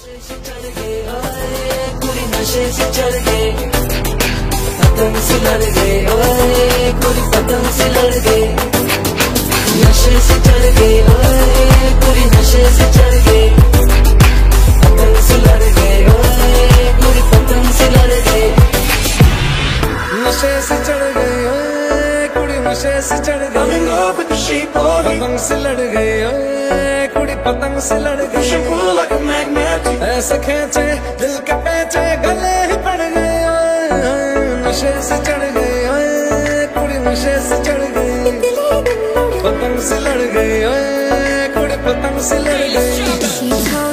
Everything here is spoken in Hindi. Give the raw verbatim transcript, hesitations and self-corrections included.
चढ़ गए ओए कुड़ी नशे से चढ़ गए, पतंग से लड़ गए ओए कुड़ी पतंग से लड़ गए, नशे से चढ़ गए ओए कुड़ी नशे से चढ़ गए, पतंग से लड़ गए ओए कुड़ी पतंग से लड़ गए, नशे से चढ़ गए ओए कुड़ी नशे से चढ़ गए, पतंग से लड़ गए ओए कुड़ी पतंग से लड़ गए, ऐसे खींचे दिल के पेचे गले ही पड़ गए ओए, नशे से चढ़ गए ओए कुड़ी नशे से चढ़ गए, पतंग से लड़ गए ओए कुड़ी पतंग से लड़ गए।